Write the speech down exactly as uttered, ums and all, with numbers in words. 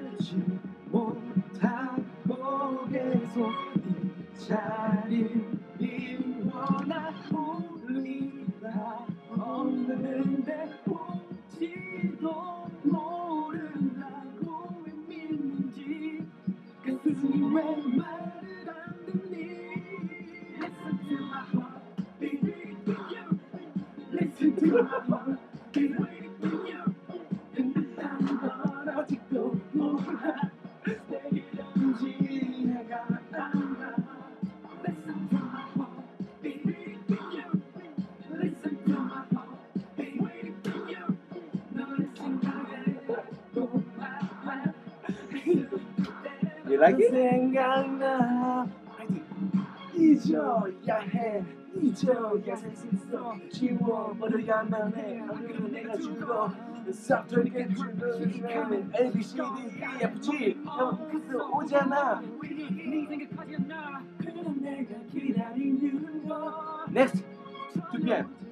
알지 못하고 계속 이 자리를 원하 우리 다 없는데 혹시도 모른다고 왜 믿는지 가슴이 왜 말을 안 듣니 Listen to my heart beating for you Listen to my heart beating for you 끝났다는 걸 아직도 몰라 내 이런지 내가 알아 Listen to my heart beating for you Listen to my heart beating for you 너의 생각에 또 말해 You like it? 생각나 잊어야 해 잊어야 살 수 있어 지워버려야만 해 오늘은 내가 죽어 싹트리게 죽으면 A, B, C, D, E, F, G 형끝에 오잖아 네 생각하지 않아 그냥 내가 기다리는 거 Next two p m